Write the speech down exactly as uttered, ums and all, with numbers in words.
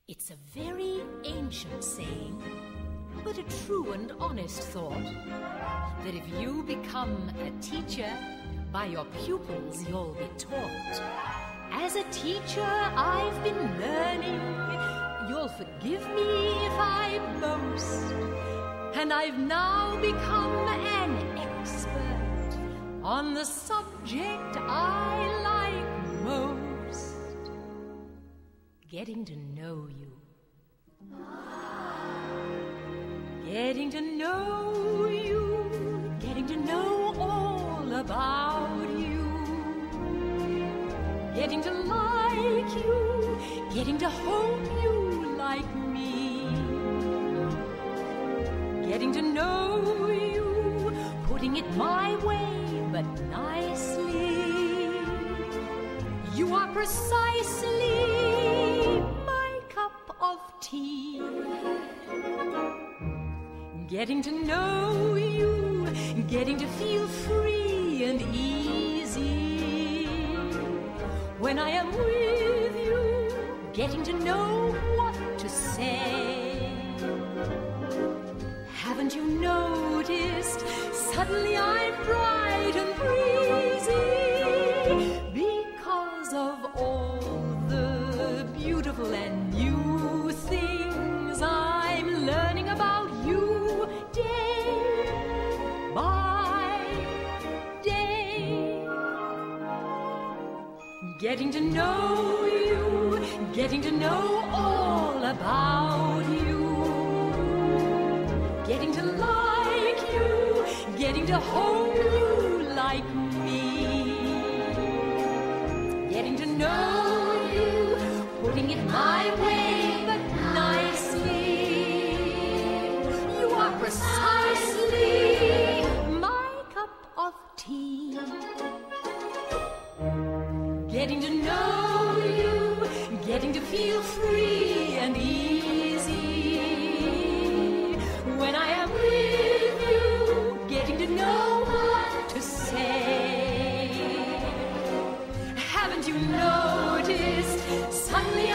It's a very ancient saying, but a true and honest thought, that if you become a teacher, by your pupils you'll be taught. As a teacher I've been learning, you'll forgive me if I boast, and I've now become an expert on the subject I like most, getting to know you. Getting to know you, getting to know all about you, getting to like you, getting to hope you like me, getting to know you, putting it my way but nicely. You are precisely my cup of tea. Getting to know you, getting to feel free and easy. When I am with you, getting to know what to say. Haven't you noticed, suddenly I'm bright and breezy, because of all the beautiful and new things I'm learning about you. Getting to know you, getting to know all about you, getting to like you, getting to hope you like me, getting to know you, putting it my way but nicely. You are precisely my cup of tea. Getting to know you, getting to feel free and easy. When I am with you, getting to know what to say. Haven't you noticed, suddenly